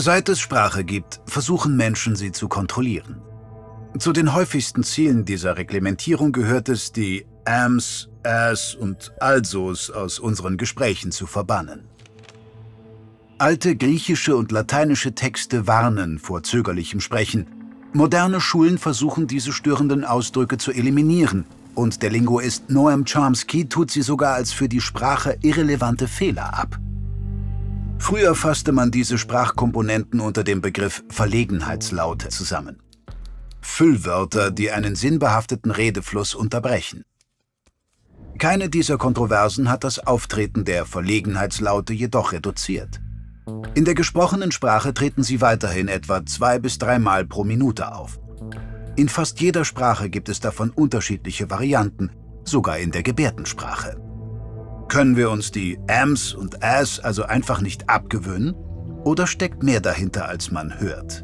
Seit es Sprache gibt, versuchen Menschen, sie zu kontrollieren. Zu den häufigsten Zielen dieser Reglementierung gehört es, die Ams, As und Alsos aus unseren Gesprächen zu verbannen. Alte griechische und lateinische Texte warnen vor zögerlichem Sprechen. Moderne Schulen versuchen, diese störenden Ausdrücke zu eliminieren, und der Linguist Noam Chomsky tut sie sogar als für die Sprache irrelevante Fehler ab. Früher fasste man diese Sprachkomponenten unter dem Begriff Verlegenheitslaute zusammen. Füllwörter, die einen sinnbehafteten Redefluss unterbrechen. Keine dieser Kontroversen hat das Auftreten der Verlegenheitslaute jedoch reduziert. In der gesprochenen Sprache treten sie weiterhin etwa 2 bis 3 Mal pro Minute auf. In fast jeder Sprache gibt es davon unterschiedliche Varianten, sogar in der Gebärdensprache. Können wir uns die Ams und As also einfach nicht abgewöhnen? Oder steckt mehr dahinter, als man hört?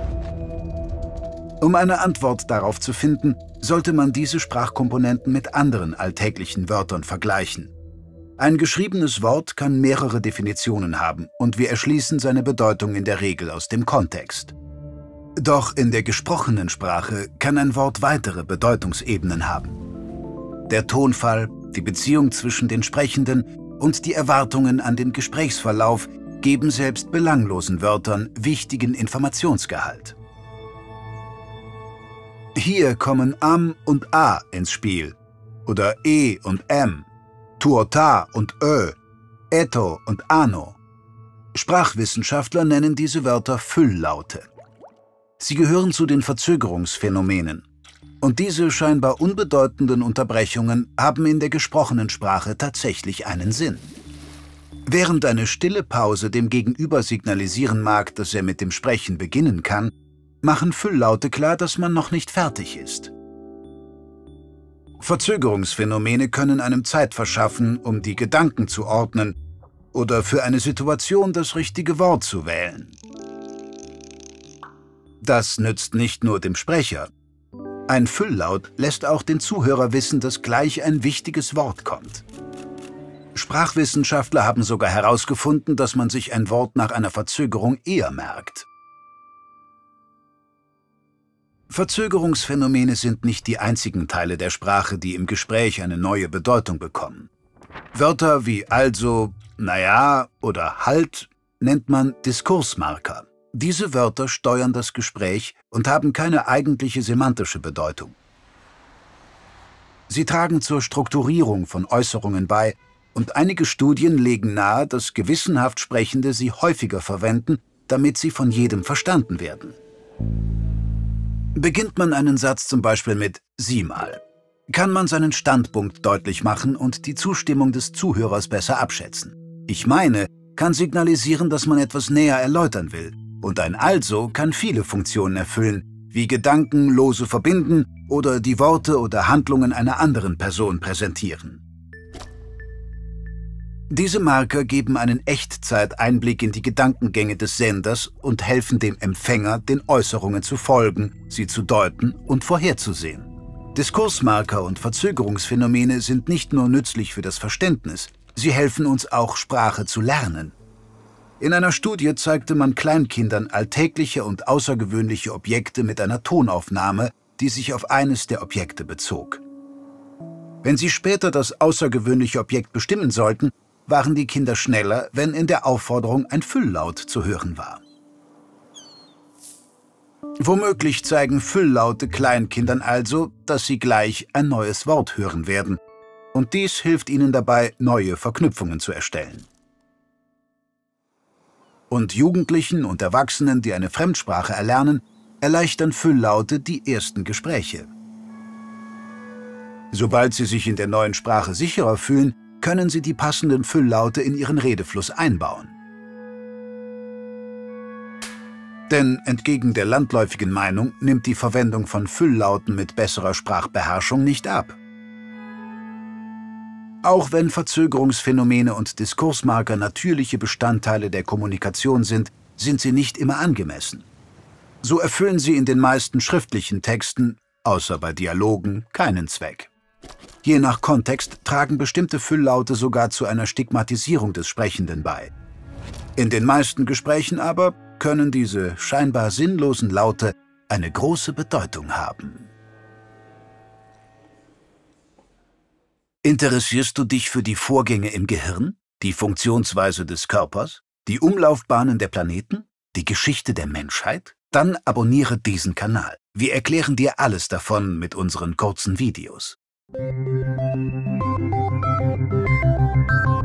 Um eine Antwort darauf zu finden, sollte man diese Sprachkomponenten mit anderen alltäglichen Wörtern vergleichen. Ein geschriebenes Wort kann mehrere Definitionen haben und wir erschließen seine Bedeutung in der Regel aus dem Kontext. Doch in der gesprochenen Sprache kann ein Wort weitere Bedeutungsebenen haben. Der Tonfall, die Beziehung zwischen den Sprechenden und die Erwartungen an den Gesprächsverlauf geben selbst belanglosen Wörtern wichtigen Informationsgehalt. Hier kommen am und a ins Spiel oder e und m, tuota und ö, eto und ano. Sprachwissenschaftler nennen diese Wörter Fülllaute. Sie gehören zu den Verzögerungsphänomenen. Und diese scheinbar unbedeutenden Unterbrechungen haben in der gesprochenen Sprache tatsächlich einen Sinn. Während eine stille Pause dem Gegenüber signalisieren mag, dass er mit dem Sprechen beginnen kann, machen Fülllaute klar, dass man noch nicht fertig ist. Verzögerungsphänomene können einem Zeit verschaffen, um die Gedanken zu ordnen oder für eine Situation das richtige Wort zu wählen. Das nützt nicht nur dem Sprecher. Ein Fülllaut lässt auch den Zuhörer wissen, dass gleich ein wichtiges Wort kommt. Sprachwissenschaftler haben sogar herausgefunden, dass man sich ein Wort nach einer Verzögerung eher merkt. Verzögerungsphänomene sind nicht die einzigen Teile der Sprache, die im Gespräch eine neue Bedeutung bekommen. Wörter wie also, naja oder halt nennt man Diskursmarker. Diese Wörter steuern das Gespräch und haben keine eigentliche semantische Bedeutung. Sie tragen zur Strukturierung von Äußerungen bei und einige Studien legen nahe, dass gewissenhaft Sprechende sie häufiger verwenden, damit sie von jedem verstanden werden. Beginnt man einen Satz zum Beispiel mit „Sieh mal“, kann man seinen Standpunkt deutlich machen und die Zustimmung des Zuhörers besser abschätzen. „Ich meine“ kann signalisieren, dass man etwas näher erläutern will. Und ein Also kann viele Funktionen erfüllen, wie Gedanken lose verbinden oder die Worte oder Handlungen einer anderen Person präsentieren. Diese Marker geben einen Echtzeit-Einblick in die Gedankengänge des Senders und helfen dem Empfänger, den Äußerungen zu folgen, sie zu deuten und vorherzusehen. Diskursmarker und Verzögerungsphänomene sind nicht nur nützlich für das Verständnis, sie helfen uns auch, Sprache zu lernen. In einer Studie zeigte man Kleinkindern alltägliche und außergewöhnliche Objekte mit einer Tonaufnahme, die sich auf eines der Objekte bezog. Wenn sie später das außergewöhnliche Objekt bestimmen sollten, waren die Kinder schneller, wenn in der Aufforderung ein Fülllaut zu hören war. Womöglich zeigen Fülllaute Kleinkindern also, dass sie gleich ein neues Wort hören werden. Und dies hilft ihnen dabei, neue Verknüpfungen zu erstellen. Und Jugendlichen und Erwachsenen, die eine Fremdsprache erlernen, erleichtern Fülllaute die ersten Gespräche. Sobald sie sich in der neuen Sprache sicherer fühlen, können sie die passenden Fülllaute in ihren Redefluss einbauen. Denn entgegen der landläufigen Meinung nimmt die Verwendung von Fülllauten mit besserer Sprachbeherrschung nicht ab. Auch wenn Verzögerungsphänomene und Diskursmarker natürliche Bestandteile der Kommunikation sind, sind sie nicht immer angemessen. So erfüllen sie in den meisten schriftlichen Texten, außer bei Dialogen, keinen Zweck. Je nach Kontext tragen bestimmte Fülllaute sogar zu einer Stigmatisierung des Sprechenden bei. In den meisten Gesprächen aber können diese scheinbar sinnlosen Laute eine große Bedeutung haben. Interessierst du dich für die Vorgänge im Gehirn, die Funktionsweise des Körpers, die Umlaufbahnen der Planeten, die Geschichte der Menschheit? Dann abonniere diesen Kanal. Wir erklären dir alles davon mit unseren kurzen Videos.